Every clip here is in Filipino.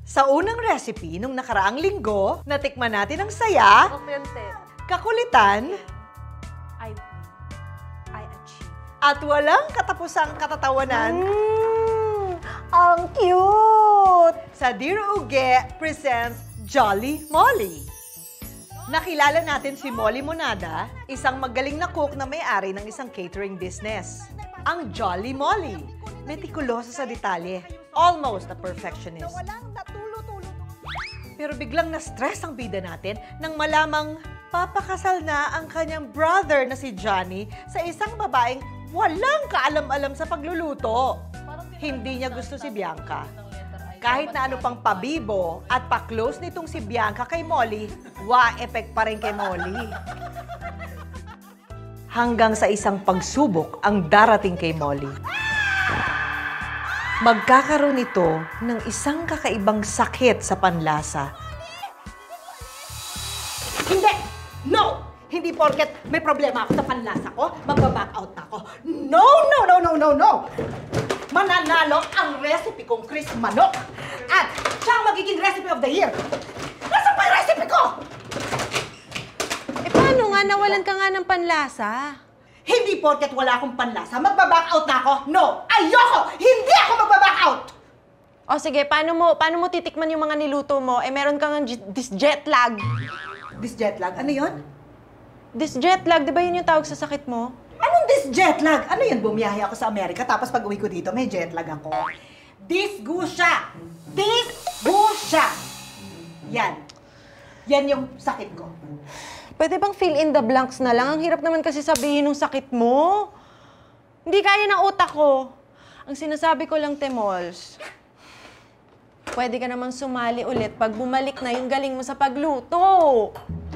Sa unang recipe nung nakaraang linggo, natikman natin ang saya, kakulitan, I achieve. at walang katapusang katatawanan. Ang cute! Sa Dear Uge presents Jolly Molly. Nakilala natin si Molly Monada, isang magaling na cook na may-ari ng isang catering business. Ang Jolly Molly, metikulosa sa detalye, almost a perfectionist. Pero biglang na-stress ang bida natin nang malamang papakasal na ang kanyang brother na si Johnny sa isang babaeng walang kaalam-alam sa pagluluto. Hindi niya gusto si Bianca. Kahit na ano pang pabibo at pa-close nitong si Bianca kay Molly, wa-effect pa rin kay Molly. Hanggang sa isang pagsubok ang darating kay Molly. Magkakaroon ito ng isang kakaibang sakit sa panlasa. Hindi! No! Hindi porket may problema ako sa panlasa ko, magbaback out na ako. No, no, no, no, no, no! Mananalo ang recipe kong Chris Manok! At siya ang magiging recipe of the year! Nasaan pa yung recipe ko? Eh paano nga? Nawalan ka nga ng panlasa. Hindi porket wala akong panlasa, magbaback out na ako! No! Ayoko! Hindi ako magbaback out! O sige, paano mo titikman yung mga niluto mo? Eh meron kang this jet lag. This jet lag? Ano yon? This jet lag, di ba yun yung tawag sa sakit mo? Anong this jet lag? Ano yan? Bumiyahe ako sa Amerika, tapos pag uwi ko dito, may jet lag ako. Disgusya! Disgusya! Yan. Yan yung sakit ko. Pwede bang fill in the blanks na lang? Ang hirap naman kasi sabihin ng sakit mo. Hindi kaya ng utak ko. Ang sinasabi ko lang, Temols, pwede ka namang sumali ulit pag bumalik na yung galing mo sa pagluto.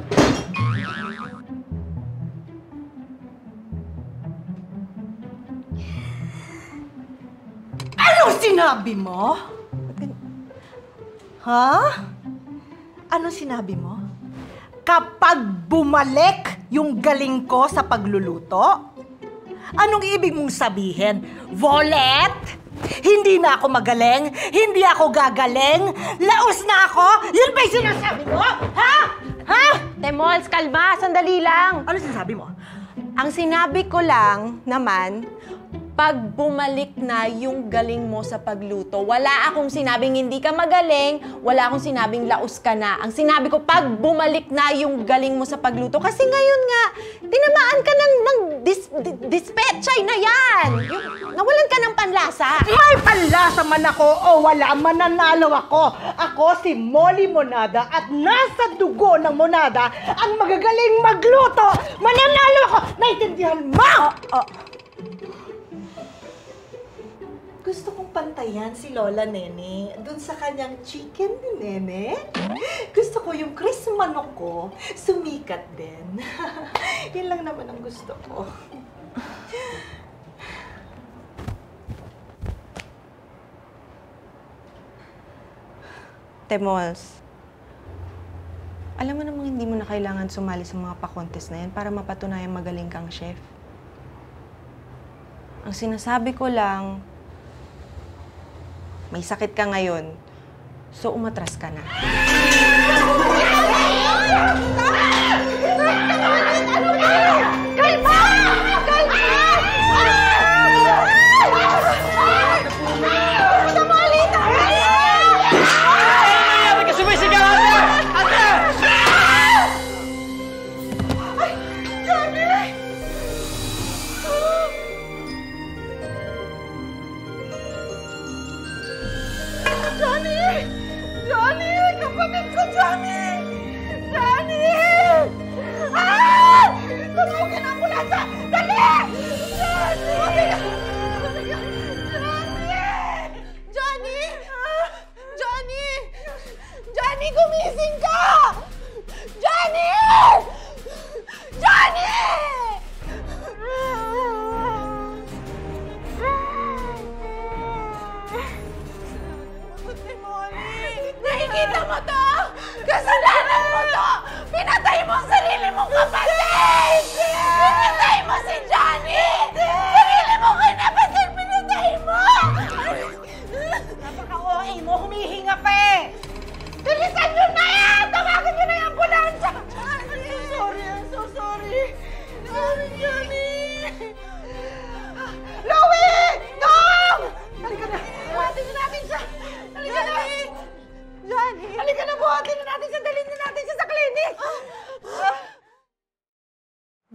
Anong sinabi mo? Ha? Anong sinabi mo? Kapag bumalik yung galing ko sa pagluluto? Anong ibig mong sabihin? Volet? Hindi na ako magaling? Hindi ako gagaling? Laos na ako? Yun ba yung sinasabi mo? Ha? Ha? Temols, kalma! Sandali lang! Ano sinasabi mo? Ang sinabi ko lang naman, pag bumalik na yung galing mo sa pagluto, wala akong sinabing hindi ka magaling, wala akong sinabing laos ka na. Ang sinabi ko, pag bumalik na yung galing mo sa pagluto, kasi ngayon nga, tinamaan ka ng dispetchay na yan. Yung, nawalan ka ng panlasa. May panlasa man ako o wala, mananalo ako. Ako si Molly Monada at nasa dugo ng Monada ang magagaling magluto. Mananalo ako! Naintindihan mo? Gusto kong pantayan si Lola Nene dun sa kanyang chicken ni Nene. Gusto ko yung Chris Manok ko sumikat din. Yan lang naman ang gusto ko. Temols, alam mo namang hindi mo na kailangan sumali sa mga pa-contest na yan para mapatunayan magaling kang chef. Ang sinasabi ko lang, may sakit ka ngayon, so umatras ka na. Johnny! Johnny! Kapatid ko, Johnny! Johnny! Ah! Tumugin ang ambulansya! Dali! Johnny! Johnny! Johnny! Johnny, gumising ka! Johnny! Johnny! Nakikita mo to? Kasalanan mo to! Pinatay mo ang sarili mong kapatid! Pinatay mo si Johnny! Sarili mo kinapasin, pinatay mo! Napaka-OA mo, humihinga pa eh!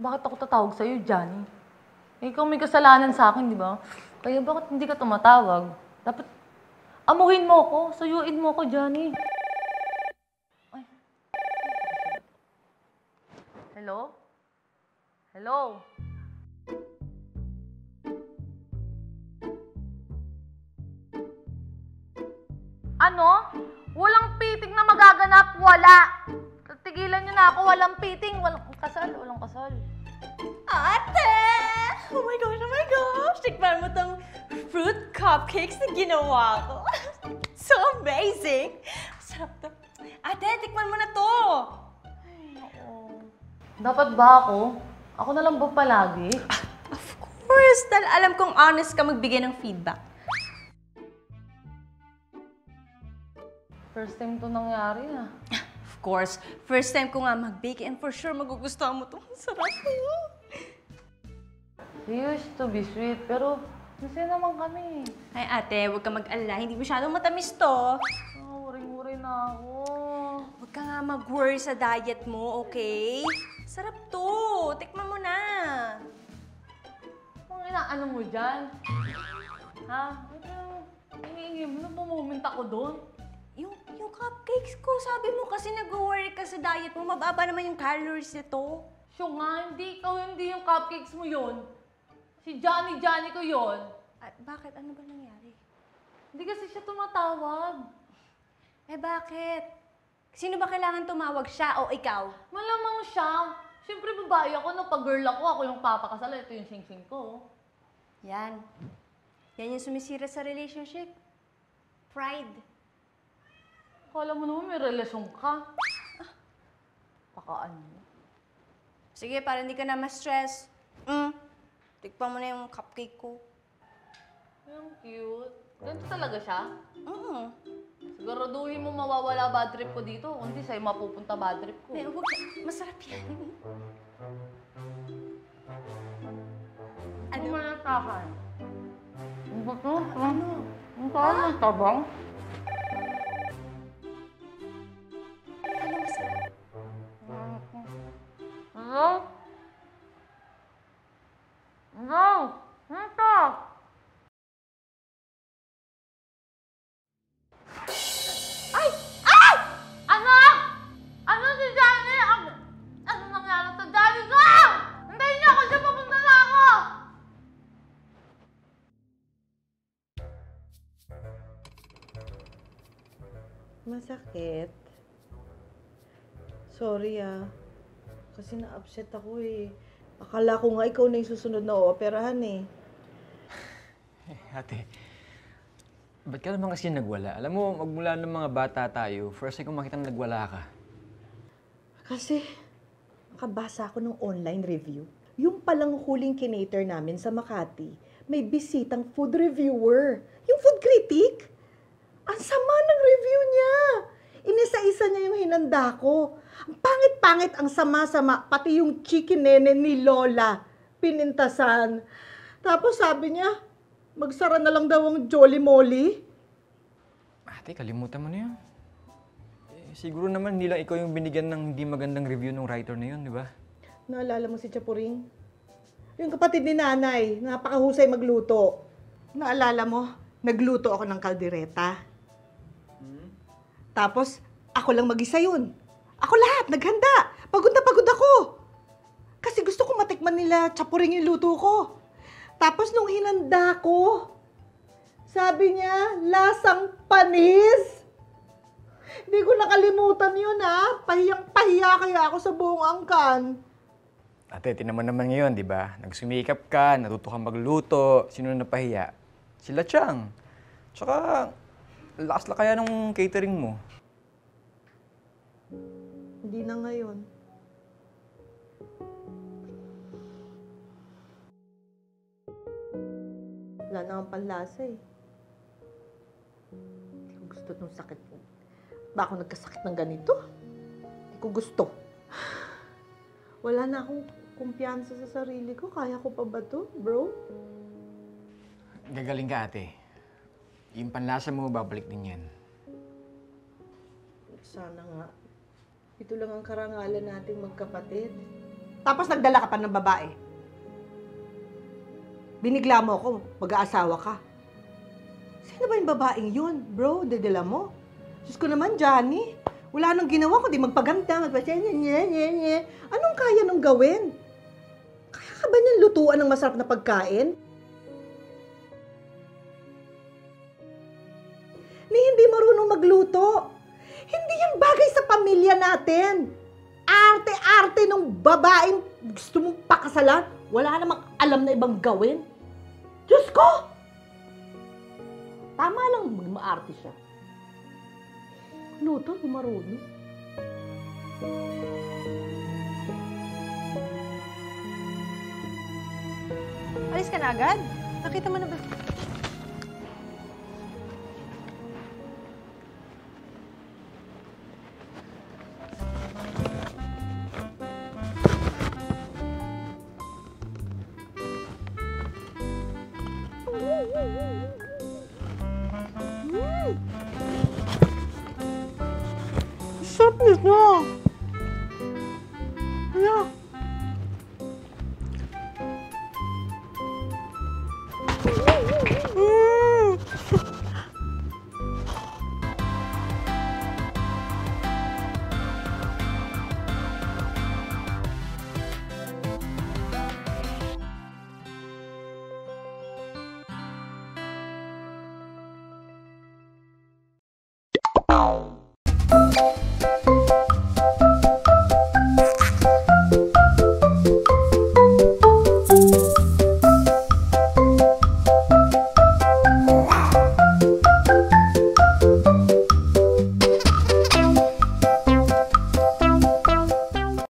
Bakit ako tatawag sa'yo, Johnny? Ikaw may kasalanan sa akin, di ba? Kaya bakit hindi ka tumatawag? Dapat amuhin mo ako, suyuin mo ako, Johnny. Ay. Hello? Hello? Ano? Walang piting na magaganap? Wala! Tigilan niyo na ako, walang piting, walang kasal, walang kasal. Ate! Oh my gosh, oh my gosh! Tikman mo tong fruit cupcakes na ginawa ko. So amazing! Sarap to. Ate, tikman mo na to! Dapat ba ako? Ako na lang ba palagi? Of course! Dahil alam kong honest ka magbigay ng feedback. First time to nangyari ah. Of course, first time ko nga mag-bake and for sure magugustuhan mo to. Sarap mo! You used to be sweet, pero masaya naman kami. Ay ate, huwag ka mag-alala. Hindi masyadong matamis to. Worry-worry na ako. Huwag ka nga mag-worry sa diet mo, okay? Sarap to! Tikman mo na! Kung inaano mo dyan? Ha? Hinihingi mo, nagmo-moment ako doon. Yung cupcakes ko, sabi mo kasi nag-worry ka sa diet mo, mababa naman yung calories nito. Siya nga, hindi yung cupcakes mo yon. Si Johnny ko yon. At bakit? Ano ba nangyari? Hindi kasi siya tumatawag. Eh bakit? Sino ba kailangan tumawag, siya o ikaw? Malamang siya. Siyempre babae ako, no? Pag girl ako yung papakasal. Ito yung sing-sing ko. Yan. Yan yung sumisira sa relationship. Pride. Akala mo naman may relasyon ka. Pakaan mo. Sige, para hindi ka na ma-stress. Tikpan mo na yung cupcake ko. Ang cute. Ganito talaga siya? Mm. Siguraduhin mo mawawala bad trip ko dito. Kundi sa'yo mapupunta bad trip ko. Eh, huwag. Masarap yan. Ano ba natahan? Ano ba ito? Ano? Ang saan ang tabang? Ano masarap? Hello? Hello? Ano to? Ay! Ay! Ano? Ano si Johnny? Ano nangyari sa Johnny ko? Hintayin niyo ako siya, papunta na ako! Masakit. Sorry kasi na-upset ako eh. Akala ko nga ikaw na yung susunod na ooperahan eh. Ate, ba't ka naman kasi nagwala? Alam mo, magmula ng mga bata tayo, first time ko makita na nagwala ka. Kasi nakabasa ako ng online review. Yung palang huling kinater namin sa Makati, may bisitang food reviewer. Yung food critic. Ang sama ng review niya. Inisa-isa niya yung hinanda ko. Ang pangit-pangit, ang sama-sama. Pati yung chicken nene ni Lola, pinintasan. Tapos sabi niya, magsara na lang daw ang Jolly Molly. Ate, kalimutan mo na yun. Siguro naman hindi lang ikaw yung binigyan ng hindi magandang review ng writer na yun, di ba? Naalala mo si Chapuring? Yung kapatid ni nanay, napakahusay magluto. Naalala mo, nagluto ako ng kaldereta. Tapos, ako lang mag-isa yun. Ako lahat, naghanda. Pagod na pagod ako. Kasi gusto ko matikman nila Chapuring yung luto ko. Tapos nung hinanda ko, sabi niya, lasang panis. Hindi ko nakalimutan yun Pahiyang-pahiya kaya ako sa buong angkan. Ate, tinan mo naman ngayon, di ba? Nagsumikap ka, natuto kang magluto. Sino na napahiya? Sila Chang. Tsaka, lakas la kaya ng catering mo. Hindi na ngayon. Wala na akong panlasa eh. Hindi ko gusto nung sakit mo. Ba ako nagkasakit ng ganito? Hindi ko gusto. Wala na akong kumpiyansa sa sarili ko. Kaya ko pa ba to, bro? Gagaling ka, ate. Yung panlasa mo, babalik din yan. Sana nga. Ito lang ang karangalan nating magkapatid. Tapos nagdala ka pa ng babae. Binigla mo ako, mag-aasawa ka. Sino ba yung babaeng yun? Bro, dadala mo? Diyos ko naman, Johnny. Wala nang ginawa kundi magpaganda, Anong kaya nung gawin? Kaya ka ba niyang lutuan ng masarap na pagkain? Ni hindi marunong magluto. Hindi yan bagay sa pamilya natin. Arte-arte nung babaeng gusto mong pakasalan. Wala namang alam na ibang gawin. Diyos ko! Tama lang mag-maarte siya. Luto, marunong. Alis ka na agad? Nakita mo na ba? Sarap nito. Ano? Ow.